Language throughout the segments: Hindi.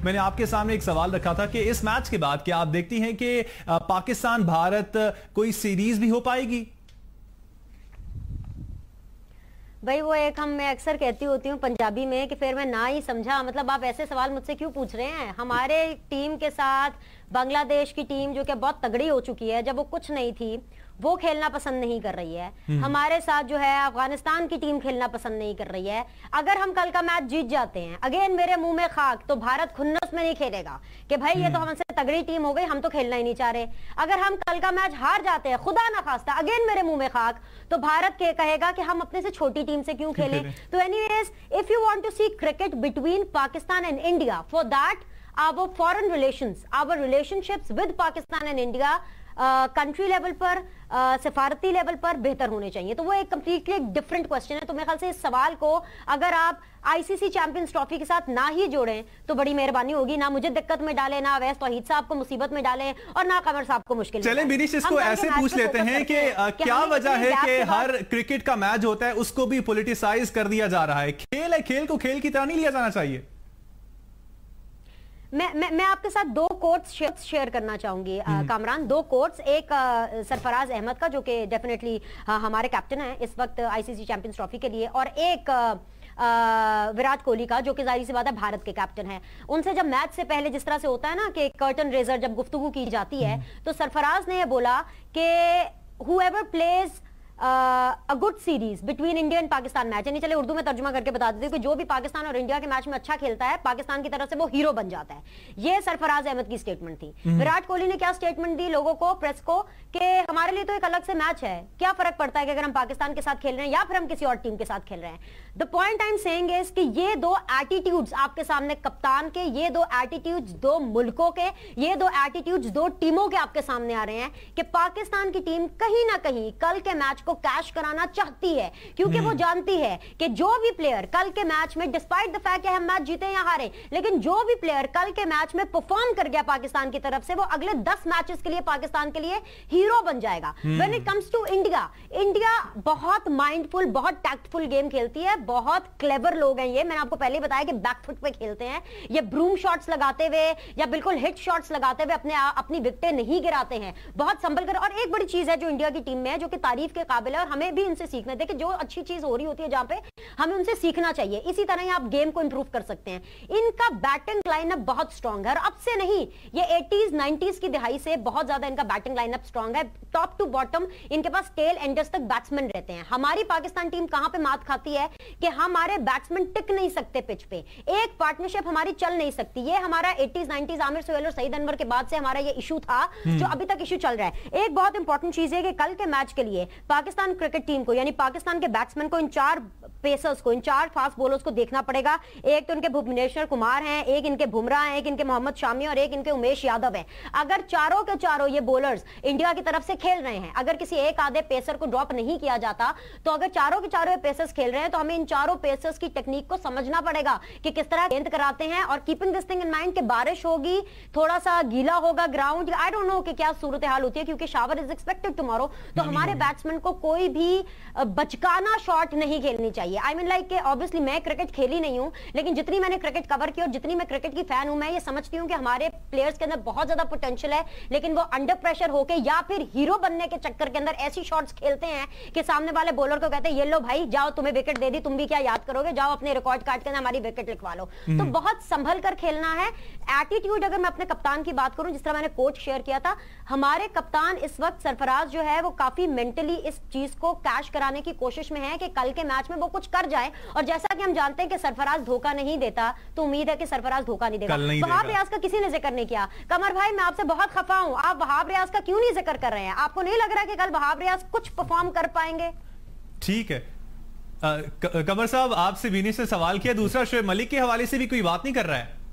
मैंने आपके सामने एक सवाल रखा था कि इस मैच के बाद क्या आप देखती हैं कि पाकिस्तान भारत कोई सीरीज भी हो पाएगी? भाई वो एक मैं अक्सर कहती होती हूँ पंजाबी में कि फिर मैं ना ही समझा, मतलब आप ऐसे सवाल मुझसे क्यों पूछ रहे हैं। हमारे टीम के साथ बांग्लादेश की टीम जो कि बहुत तगड़ी हो चुकी है, जब वो कुछ नहीं थी वो खेलना पसंद नहीं कर रही है। हमारे साथ जो है अफगानिस्तान की टीम खेलना पसंद नहीं कर रही है। अगर हम कल का मैच जीत जाते हैं, अगेन मेरे मुंह में खाक, तो भारत खुन्नस में नहीं खेलेगा कि भाई ये तो हमसे तगड़ी टीम हो गई, हम तो खेलना ही नहीं चाह रहे। अगर हम कल का मैच हार जाते हैं, खुदा ना खास्ता, अगेन मेरे मुंह में खाक, तो भारत कहेगा कि हम अपने से छोटी टीम से क्यों खेलें। तो anyways, if you want to see cricket between Pakistan and India, for that our foreign relations, our relationships with Pakistan and India country level पर, सिफारती लेवल पर बेहतर होने चाहिए। तो वो एक कंप्लीटली डिफरेंट क्वेश्चन है। तो मेरे ख्याल से इस सवाल को अगर आप आईसीसी चैंपियंस ट्रॉफी के साथ ना ही जोड़ें तो बड़ी मेहरबानी होगी। ना मुझे दिक्कत में डालें, ना अवैस तौहीद साहब को मुसीबत में डालें, और ना कमर साहब को मुश्किल में। चलें विनीश, इसको ऐसे पूछ लेते हैं कि क्या वजह है कि हर क्रिकेट का मैच होता है उसको भी पॉलिटिसाइज कर दिया जा रहा है? खेल है, खेल को खेल की तरह नहीं लिया जाना चाहिए। मैं आपके साथ दो कोट्स शेयर करना चाहूंगी कामरान। दो कोट्स, एक सरफराज अहमद का जो कि डेफिनेटली हमारे कैप्टन है इस वक्त आईसीसी चैंपियंस ट्रॉफी के लिए, और एक विराट कोहली का जो कि जाहिर सी बात है भारत के कैप्टन है। उनसे जब मैच से पहले जिस तरह से होता है ना कि कर्टन रेजर जब गुफ्तगू की जाती है, तो सरफराज ने ये बोला कि whoever plays a good series between India and Pakistan match, यानी चले उर्दू में तर्जुमा करके बता देते हैं कि जो भी पाकिस्तान और इंडिया के मैच में अच्छा खेलता है पाकिस्तान की तरफ से वो हीरो बन जाता है। ये सरफराज अहमद की स्टेटमेंट थी। विराट कोहली ने क्या स्टेटमेंट दी लोगों को, प्रेस को, कि हमारे लिए तो एक अलग से मैच है, क्या फर्क पड़ता है कि अगर हम पाकिस्तान के साथ खेल रहे हैं या फिर हम किसी और टीम के साथ खेल रहे हैं। The point I am saying is कि ये दो एटीट्यूड्स आपके सामने कप्तान के, ये दो एटीट्यूड्स दो मुल्कों के, ये दो एटीट्यूड्स दो टीमों के आपके सामने आ रहे हैं कि पाकिस्तान की टीम कहीं ना कहीं कल के मैच को कैश कराना चाहती है, क्योंकि वो जानती है कि जो भी प्लेयर कल के मैच में, डिस्पाइट द फैक्ट कि हम मैच जीते या हारे, लेकिन जो भी प्लेयर कल के मैच में परफॉर्म कर गया पाकिस्तान की तरफ से, वो अगले 10 मैचेस के लिए पाकिस्तान के लिए हीरो बन जाएगा। When it comes to India, India बहुत माइंडफुल, बहुत टैक्टफुल गेम खेलती है, बहुत क्लेवर लोग हैं ये। मैंने आपको पहले ही बताया कि बैकफुट पे खेलते हैं, ये ब्रूम शॉट्स लगाते हुए या बिल्कुल हिट शॉट्स लगाते हुए अपनी विकेटें नहीं गिराते हैं, बहुत संभल कर। और एक बड़ी चीज है जो इंडिया की टीम में है जो कि तारीफ के काबिल है और हमें भी इनसे सीखना है। देखिए जो अच्छी चीज हो रही होती है जहां पे हमें उनसे सीखना चाहिए, इसी तरह ही आप गेम को इंप्रूव कर सकते हैं। इनका बैटिंग लाइनअप बहुत स्ट्रांग है, और अब से नहीं, ये 80s 90s की दिहाई से बहुत ज्यादा इनका बैटिंग लाइनअप स्ट्रांग है। टॉप टू बॉटम इनके पास टेल एंडर्स तक बैट्समैन रहते हैं। हमारी पाकिस्तान टीम कहां पे मात खाती है कि हमारे बैट्समैन टिक नहीं सकते पिच पे, एक पार्टनरशिप हमारी चल नहीं सकती। ये हमारा 80s 90s आमिर सुहेल और सईद अनवर के बाद से हमारा ये इशू था जो अभी तक इशू चल रहा है। एक बहुत इंपॉर्टेंट चीज है कि कल के मैच के लिए पाकिस्तान क्रिकेट टीम को, यानी पाकिस्तान के बैट्समैन को, इन 4 पेसर्स को, इन 4 फास्ट बॉलर्स को देखना पड़ेगा। एक तो इनके भुवनेश्वर कुमार हैं, एक इनके बुमराह हैं, एक इनके मोहम्मद शामी और एक इनके उमेश यादव हैं। अगर चारों के चारों ये बॉलर्स इंडिया की तरफ से खेल रहे हैं, अगर किसी एक आधे पेसर को ड्रॉप नहीं किया जाता, तो अगर चारों के चारों पेसर्स खेल रहे हैं तो हमें इन चारों पेसर्स की टेक्निक को समझना पड़ेगा कि किस तरह गेंद कराते हैं। और keeping this thing in mind कि बारिश होगी, थोड़ा सा गीला होगा ग्राउंड, आई डोंट नो कि क्या सूरत हाल होती है, क्योंकि शावर इज एक्सपेक्टेड टुमारो। तो हमारे बैट्समैन को कोई भी बचकाना शॉट नहीं खेलनी चाहिए। आई मीन लाइक ऑब्वियसली मैं क्रिकेट खेली नहीं हूं, लेकिन जितनी मैंने क्रिकेट कवर की और जितनी मैं क्रिकेट की फैन हूं, मैं ये समझती हूं कि हमारे प्लेयर्स के अंदर बहुत ज्यादा पोटेंशियल है, लेकिन वो अंडर प्रेशर होके या फिर हीरो बनने के चक्कर के अंदर ऐसी शॉट्स खेलते हैं कि सामने वाले बॉलर को कहते हैं ये लो भाई जाओ, तुम्हें विकेट दे दी, तुम भी क्या याद करोगे, जाओ अपने रिकॉर्ड काट के हमारी विकेट लिखवा लो। तो बहुत संभल कर खेलना है। एटीट्यूड, अगर मैं अपने कप्तान की बात करूं, जिस तरह मैंने कोच शेयर किया था, हमारे कप्तान इस वक्त सरफराज जो है वो काफी मेंटली इस चीज को कैश कराने की कोशिश में है कि कल के मैच में वो कुछ कर जाए। और जैसा कि हम जानते हैं कि सरफराज धोखा नहीं देता, तो उम्मीद है कि सरफराज धोखा नहीं देगा। वहाब रियाज का किसी ने जिक्र नहीं किया। कमर भाई मैं आपसे बहुत खफा हूं, आप वहाब रियाज का क्यों नहीं जिक्र कर रहे हैं? आपको नहीं लग रहा कि कल वहाब रियाज कुछ परफॉर्म कर पाएंगे? ठीक है कमर साहब, आपसे विनीश से सवाल किया, दूसरा शोएब मलिक के हवाले से भी कोई बात नहीं कर रहा है।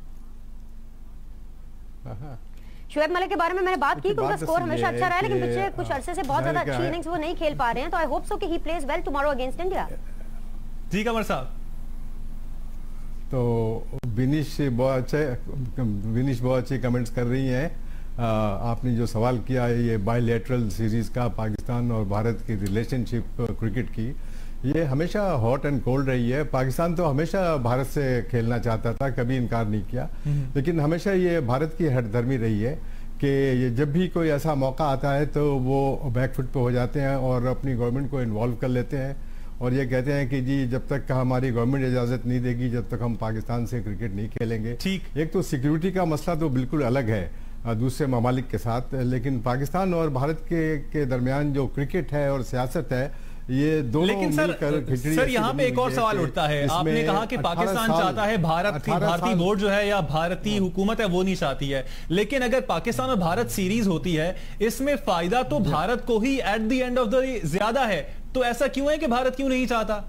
शोएब मलिक के बारे में मैंने बात की कि उनका स्कोर हमेशा अच्छा रहा है, लेकिन पिछले कुछ अरसे से बहुत ज्यादा अच्छी इनिंग्स वो नहीं खेल पा रहे हैं। तो आई होप सो कि he plays well tomorrow against India. जी कमर साहब, तो विनीश बहुत अच्छे कमेंट्स कर रही हैं। आपने जो सवाल किया है ये बायलैटरल सीरीज का, पाकिस्तान और भारत की रिलेशनशिप क्रिकेट की, ये हमेशा हॉट एंड कोल्ड रही है। पाकिस्तान तो हमेशा भारत से खेलना चाहता था, कभी इनकार नहीं किया, लेकिन हमेशा ये भारत की हठधर्मी रही है कि ये जब भी कोई ऐसा मौका आता है तो वो बैकफुट पे हो जाते हैं और अपनी गवर्नमेंट को इन्वॉल्व कर लेते हैं और ये कहते हैं कि जी जब तक हमारी गवर्नमेंट इजाज़त नहीं देगी जब तक हम पाकिस्तान से क्रिकेट नहीं खेलेंगे। ठीक, एक तो सिक्योरिटी का मसला तो बिल्कुल अलग है दूसरे ममालिक के साथ, लेकिन पाकिस्तान और भारत के दरमियान जो क्रिकेट है और सियासत है ये दोनों लेकिन सर यहाँ पे एक और सवाल उठता है। आपने कहा कि पाकिस्तान चाहता है भारतीय बोर्ड जो है या भारतीय हुकूमत है वो नहीं चाहती है, लेकिन अगर पाकिस्तान और भारत सीरीज होती है इसमें फायदा तो भारत को ही at the end of the ज्यादा है, तो ऐसा क्यों है कि भारत क्यों नहीं चाहता?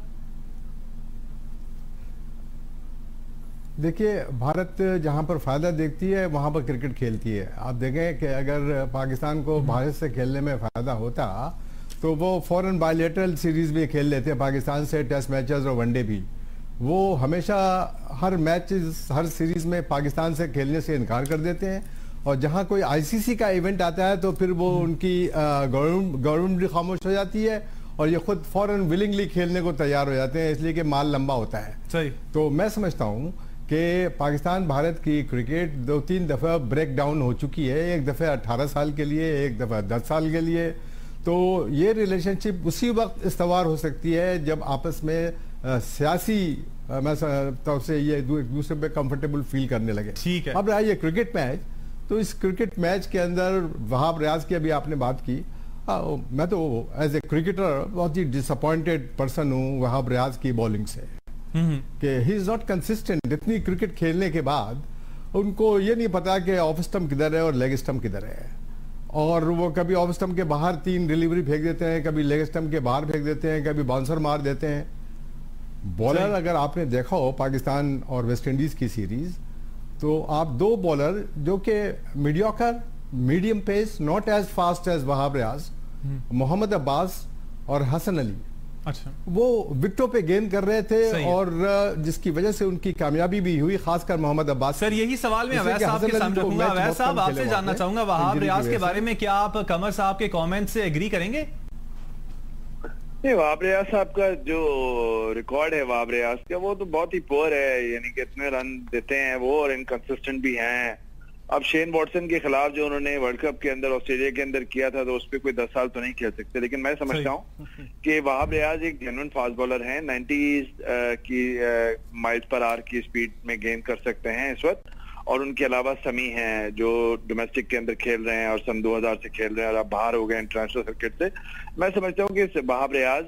देखिए, भारत जहां पर फायदा देखती है वहां पर क्रिकेट खेलती है। आप देखें कि अगर पाकिस्तान को भारत से खेलने में फायदा होता तो वो फॉरेन बायलैटरल सीरीज भी खेल लेते हैं पाकिस्तान से, टेस्ट मैचेस और वनडे भी। वो हमेशा हर मैच हर सीरीज में पाकिस्तान से खेलने से इनकार कर देते हैं और जहां कोई आईसीसी का इवेंट आता है तो फिर वो उनकी गवर्नमेंट भी खामोश हो जाती है और ये खुद फॉरेन विलिंगली खेलने को तैयार हो जाते हैं, इसलिए कि माल लंबा होता है। सही। तो मैं समझता हूँ कि पाकिस्तान भारत की क्रिकेट 2-3 दफ़ा ब्रेक डाउन हो चुकी है, एक दफ़ा 18 साल के लिए, एक दफ़ा 10 साल के लिए। तो ये रिलेशनशिप उसी वक्त इस्तवार हो सकती है जब आपस में सियासी मैं तौर से ये एक दूसरे पे कंफर्टेबल फील करने लगे। ठीक है। अब रहा ये क्रिकेट मैच, तो इस क्रिकेट मैच के अंदर वहाब रियाज की अभी आपने बात की, मैं तो एज ए क्रिकेटर बहुत ही डिसअपॉइंटेड पर्सन हूँ वहाब रियाज की बॉलिंग से कि ही इज नॉट कंसिस्टेंट। इतनी क्रिकेट खेलने के बाद उनको ये नहीं पता कि ऑफ स्टंप किधर है और लेग स्टंप किधर है, और वो कभी ऑफ स्टंप के बाहर 3 डिलीवरी फेंक देते हैं, कभी लेग स्टंप के बाहर फेंक देते हैं, कभी बाउंसर मार देते हैं। बॉलर अगर आपने देखा हो पाकिस्तान और वेस्ट इंडीज की सीरीज, तो आप 2 बॉलर जो कि mediocre, medium pace, not as fast as Wahab Riaz, Mohammad Abbas और हसन अली, अच्छा, वो विकेटों पे गेंद कर रहे थे और जिसकी वजह से उनकी कामयाबी भी हुई, खासकर मोहम्मद अब्बास। सर यही सवाल मैं अवैध साहब के सामने रखूंगा। अवैध साहब आपसे जानना चाहूंगा वहाब रियाज के बारे में, क्या आप कमर साहब के कमेंट से एग्री करेंगे? नहीं, वहाब रियाज साहब का जो रिकॉर्ड है वहाब रियाज का वो तो बहुत ही पुअर है, यानी कि इतने रन देते हैं वो और इनकंसिस्टेंट भी हैं। अब शेन वॉटसन के खिलाफ जो उन्होंने वर्ल्ड कप के अंदर ऑस्ट्रेलिया के अंदर किया था तो उस पर कोई 10 साल तो नहीं खेल सकते, लेकिन मैं समझता हूँ कि वहाब रियाज एक जेन्युइन फास्ट बॉलर हैं। 90 की माइल्स पर आवर की स्पीड में गेंद कर सकते हैं इस वक्त, और उनके अलावा समी हैं जो डोमेस्टिक के अंदर खेल रहे हैं और सन 2000 से खेल रहे हैं और अब बाहर हो गए इंटरनेशनल सर्किट से। मैं समझता हूँ कि वहाब रियाज,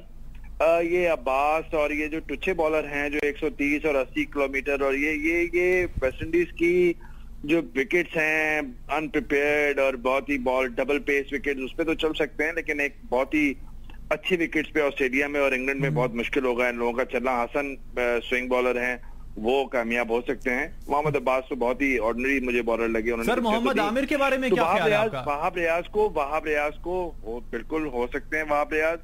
ये अब्बास और ये जो टुच्चे बॉलर हैं जो 130 और 80 किलोमीटर और ये वेस्ट इंडीज की जो विकेट्स हैं अनप्रिपेयर्ड और बहुत ही बॉल डबल पेस विकेट्स, उस पर तो चल सकते हैं, लेकिन एक बहुत ही अच्छी विकेट्स पे ऑस्ट्रेलिया में और इंग्लैंड में बहुत मुश्किल होगा इन लोगों का चलना। हसन स्विंग बॉलर हैं, वो कामयाब हो सकते हैं। मोहम्मद अब्बास तो बहुत ही ऑर्डिनरी मुझे बॉलर लगे। सर मोहम्मद आमिर के बारे में क्या ख्याल है आपका? वहाब रियाज को वो बिल्कुल हो सकते हैं। वहाब रियाज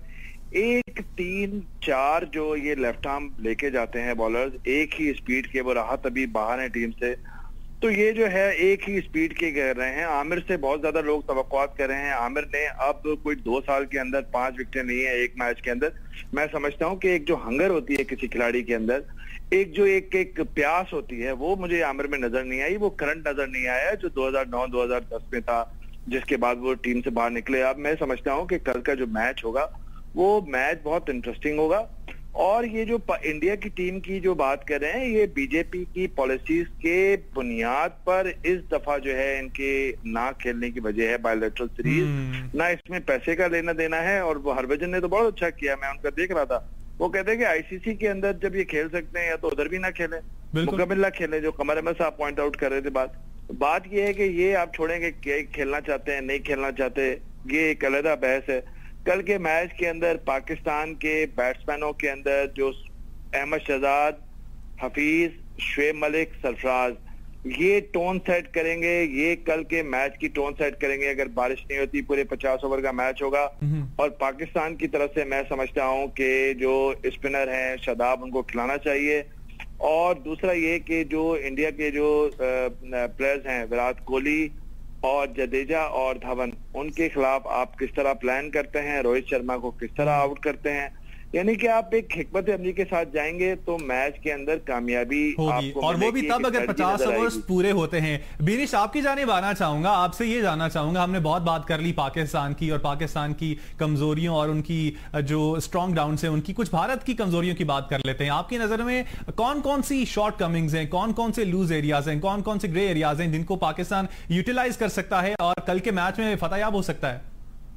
1, 3, 4 जो ये लेफ्ट आर्म लेके जाते हैं बॉलर्स, एक ही स्पीड के, वो राहत अभी बाहर है टीम से, तो ये जो है एक ही स्पीड के कर रहे हैं। आमिर से बहुत ज्यादा लोग तवक्कुआत कर रहे हैं। आमिर ने अब कोई 2 साल के अंदर 5 विकेटें ली है एक मैच के अंदर। मैं समझता हूं कि एक जो हंगर होती है किसी खिलाड़ी के अंदर, एक जो एक प्यास होती है, वो मुझे आमिर में नजर नहीं आई। वो करंट नजर नहीं आया जो 2009-2010 में था, जिसके बाद वो टीम से बाहर निकले। अब मैं समझता हूँ कि कल का जो मैच होगा वो मैच बहुत इंटरेस्टिंग होगा। और ये जो इंडिया की टीम की जो बात कर रहे हैं, ये बीजेपी की पॉलिसीज के बुनियाद पर इस दफा जो है इनके ना खेलने की वजह है बायलैटरल सीरीज, ना इसमें पैसे का लेना देना है। और वो हरभजन ने तो बहुत अच्छा किया, मैं उनका देख रहा था, वो कहते हैं कि आईसीसी के अंदर जब ये खेल सकते हैं या तो उधर भी ना खेलें, मुकम्मल ना खेलें, जो कमर अहमद साहब पॉइंट आउट कर रहे थे। बात ये है कि ये आप छोड़ेंगे कि खेलना चाहते हैं नहीं खेलना चाहते, ये एक अलग बहस है। कल के मैच के अंदर पाकिस्तान के बैट्समैनों के अंदर जो अहमद शहजाद, हफीज, शुएब मलिक, सरफराज, ये टोन सेट करेंगे, ये कल के मैच की टोन सेट करेंगे। अगर बारिश नहीं होती पूरे 50 ओवर का मैच होगा। और पाकिस्तान की तरफ से मैं समझता हूं कि जो स्पिनर हैं शादाब, उनको खिलाना चाहिए। और दूसरा ये कि जो इंडिया के जो प्लेयर्स हैं विराट कोहली और जडेजा और धवन, उनके खिलाफ आप किस तरह प्लान करते हैं, रोहित शर्मा को किस तरह आउट करते हैं, यानी कि आप एक हिकमत अमली के साथ जाएंगे तो मैच के अंदर कामयाबी होगी, और वो भी तब अगर 50 ओवर्स पूरे होते हैं। बीनिश, आपकी जानिब आना चाहूंगा, आपसे ये जानना चाहूंगा, हमने बहुत बात कर ली पाकिस्तान की और पाकिस्तान की कमजोरियों और उनकी जो स्ट्रॉन्ग डाउन है उनकी, कुछ भारत की कमजोरियों की बात कर लेते हैं। आपकी नजर में कौन कौन सी शॉर्ट कमिंग्स हैं, कौन कौन से लूज एरियाज हैं, कौन कौन से ग्रे एरियाज हैं जिनको पाकिस्तान यूटिलाइज कर सकता है और कल के मैच में फतेहयाब हो सकता है?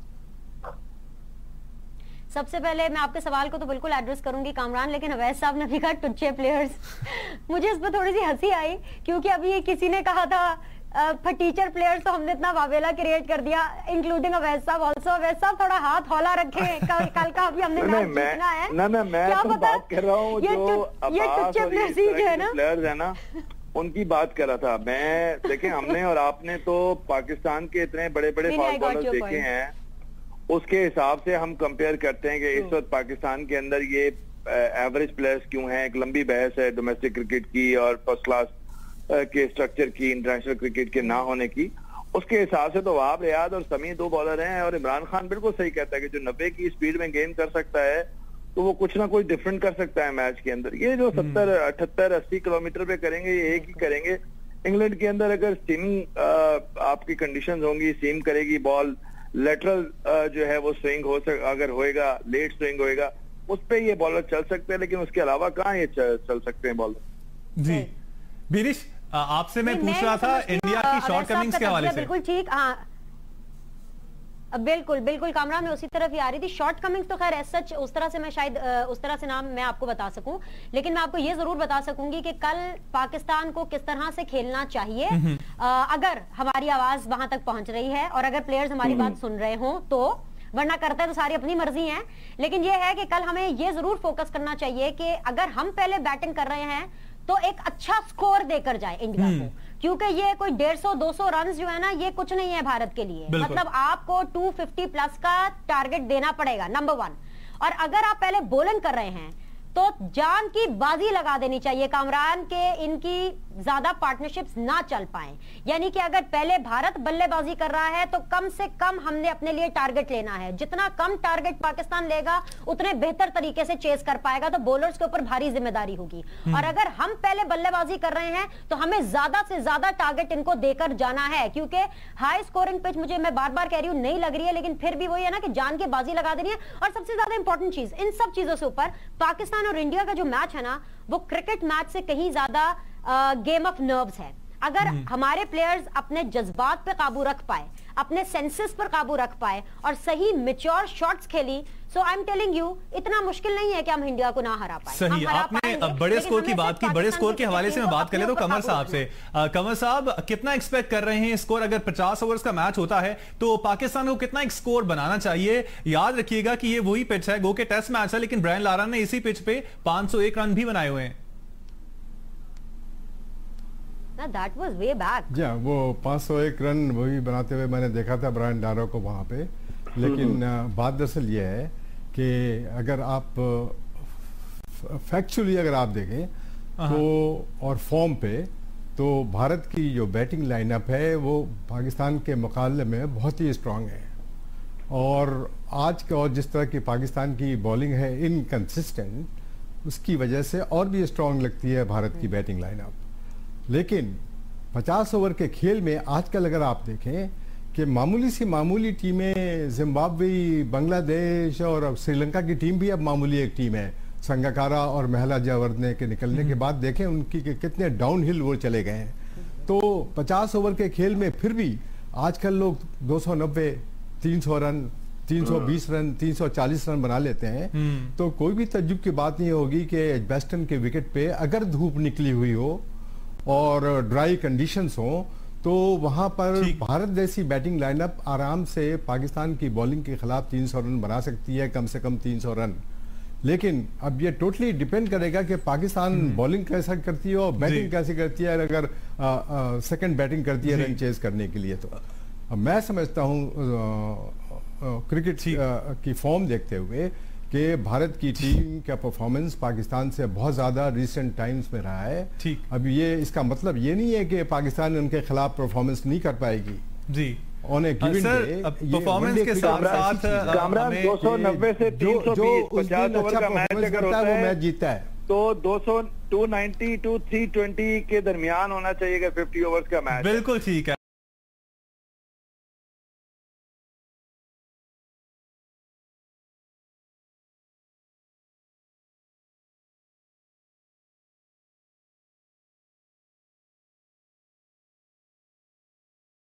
सबसे पहले मैं आपके सवाल को तो बिल्कुल एड्रेस करूंगी कामरान, लेकिन अवैध साहब ने भी कहा टुच्चे प्लेयर्स। मुझे इस पर थोड़ी सी हंसी आई, क्योंकि अभी ये किसी ने कहा था टीचर प्लेयर्स, तो हमने इतना वावेला क्रिएट कर दिया, इंक्लूडिंग अवैध साहब ऑल्सो। अवैध साहब थोड़ा हाथ हौला रखें, कल का अभी हमने मैच जीतना है। मैं क्या तो पता बात कर रहा हूँ ये टुच्चे प्लेयर्स ही जो है ना, प्लेयर्स है ना, उनकी बात कर रहा था मैं। देखें, हमने और आपने तो पाकिस्तान के इतने बड़े बड़े फास्ट बॉलर देखे हैं, उसके हिसाब से हम कंपेयर करते हैं कि इस वक्त पाकिस्तान के अंदर ये एवरेज प्लेयर्स क्यों हैं। एक लंबी बहस है डोमेस्टिक क्रिकेट की और फर्स्ट क्लास के स्ट्रक्चर की, इंटरनेशनल क्रिकेट के ना होने की। उसके हिसाब से तो वहाब रियाद और समी दो बॉलर हैं, और इमरान खान बिल्कुल सही कहता है कि जो 90 की स्पीड में गेंद कर सकता है तो वो कुछ ना कुछ डिफरेंट कर सकता है मैच के अंदर। ये जो 70, 78, 80 किलोमीटर पे करेंगे, ये एक ही करेंगे। इंग्लैंड के अंदर अगर सीमिंग आपकी कंडीशंस होंगी, सीम करेगी बॉल, लेटरल जो है वो स्विंग अगर होएगा, लेट स्विंग होएगा, उस पे ये बॉलर चल सकते हैं, लेकिन उसके अलावा कहाँ ये चल सकते हैं बॉलर। जी बीनिश, आपसे मैं पूछ रहा था इंडिया की शॉर्ट कमिंग्स के हवाले से। बिल्कुल ठीक, हाँ बिल्कुल बिल्कुल कामरान, मैं उसी तरफ ही आ रही थी। शॉर्ट कमिंग्स तो खैर सच उस तरह से मैं शायद उस तरह से नाम मैं आपको बता सकूं, लेकिन मैं आपको ये जरूर बता सकूंगी कि कल पाकिस्तान को किस तरह से खेलना चाहिए अगर हमारी आवाज वहां तक पहुंच रही है और अगर प्लेयर्स हमारी बात सुन रहे हो तो, वरना करते तो सारी अपनी मर्जी है। लेकिन ये है कि कल हमें ये जरूर फोकस करना चाहिए कि अगर हम पहले बैटिंग कर रहे हैं तो एक अच्छा स्कोर देकर जाए इंडिया को, क्योंकि ये कोई 150-200 रन जो है ना, ये कुछ नहीं है भारत के लिए। मतलब आपको 250 प्लस का टारगेट देना पड़ेगा, नंबर 1। और अगर आप पहले बॉलिंग कर रहे हैं तो जान की बाजी लगा देनी चाहिए कामरान के इनकी ज्यादा पार्टनरशिप्स ना चल पाए। यानी कि अगर पहले भारत बल्लेबाजी कर रहा है तो कम से कम हमने अपने लिए टारगेट लेना है। जितना कम टारगेट पाकिस्तान लेगा उतने बेहतर तरीके से चेस कर पाएगा, तो बॉलर्स के ऊपर भारी जिम्मेदारी होगी। और अगर हम पहले बल्लेबाजी कर रहे हैं तो हमें ज्यादा से ज्यादा टारगेट इनको देकर जाना है, क्योंकि हाई स्कोरिंग पिच मुझे, मैं बार बार कह रही हूं, नहीं लग रही है, लेकिन फिर भी वही है ना कि जान की बाजी लगा देनी है। और सबसे ज्यादा इंपॉर्टेंट चीज इन सब चीजों से ऊपर, पाकिस्तान और इंडिया का जो मैच है ना, वो क्रिकेट मैच से कहीं ज्यादा गेम ऑफ नर्व्स है। अगर हमारे प्लेयर्स अपने जज्बात पे काबू रख पाए, अपने सेंसेस पर काबू रख पाए और सही मैच्योर शॉट्स खेली, so I am telling you, इतना मुश्किल नहीं है कि हम इंडिया को ना हरा पाए। सही, आपने बड़े स्कोर की बात की, बड़े स्कोर के हवाले से मैं बात करें तो कमर साहब से। कमर साहब, कितना एक्सपेक्ट कर रहे हैं स्कोर? अगर 50 ओवर्स का मैच होता है तो पाकिस्तान को कितना एक स्कोर बनाना चाहिए? याद रखिएगा कि ये वही पिच है, गो के टेस्ट मैच है, लेकिन ब्रायन लारा ने इसी पिच पे 501 रन भी बनाए हुए हैं। That was way back. वो 501 रन वही बनाते हुए मैंने देखा था ब्रायन लारा को वहां पे। लेकिन बात दरअसल ये है कि अगर आप फैक्चुअली अगर आप देखें तो और फॉर्म पे, तो भारत की जो बैटिंग लाइनअप है वो पाकिस्तान के मुकाबले में बहुत ही स्ट्रांग है। और आज का और जिस तरह की पाकिस्तान की बॉलिंग है इनकंसिस्टेंट, उसकी वजह से और भी स्ट्रांग लगती है भारत की बैटिंग लाइनअप। लेकिन 50 ओवर के खेल में आजकल अगर आप देखें कि मामूली सी मामूली टीमें, जिम्बाब्वे, बांग्लादेश और श्रीलंका की टीम भी अब मामूली एक टीम है। संगाकारा और महला जयवर्धने के निकलने के बाद देखें उनकी कितने डाउनहिल वो चले गए हैं। तो 50 ओवर के खेल में फिर भी आजकल लोग 290, 300 रन, 320 रन, 340 रन बना लेते हैं। तो कोई भी तज्जुब की बात नहीं होगी कि एजबेस्टन के विकेट पे अगर धूप निकली हुई हो और ड्राई कंडीशंस हो तो वहां पर भारत जैसी बैटिंग लाइनअप आराम से पाकिस्तान की बॉलिंग के खिलाफ 300 रन बना सकती है, कम से कम 300 रन। लेकिन अब ये टोटली डिपेंड करेगा कि पाकिस्तान बॉलिंग कैसा करती है और बैटिंग कैसे करती है। अगर सेकंड बैटिंग करती है रन चेज करने के लिए, तो मैं समझता हूं क्रिकेट की फॉर्म देखते हुए कि भारत की टीम का परफॉर्मेंस पाकिस्तान से बहुत ज्यादा रिसेंट टाइम्स में रहा है। अब ये इसका मतलब ये नहीं है कि पाकिस्तान उनके खिलाफ परफॉर्मेंस नहीं कर पाएगी। जी, on a given day performance के साथ साथ कामरान 290 से 320 50 ओवर का मैच अगर होता है वो मैच जीता है तो 290 टू 320 के दरमियान होना चाहिए 50 ओवर्स का मैच। बिल्कुल ठीक है।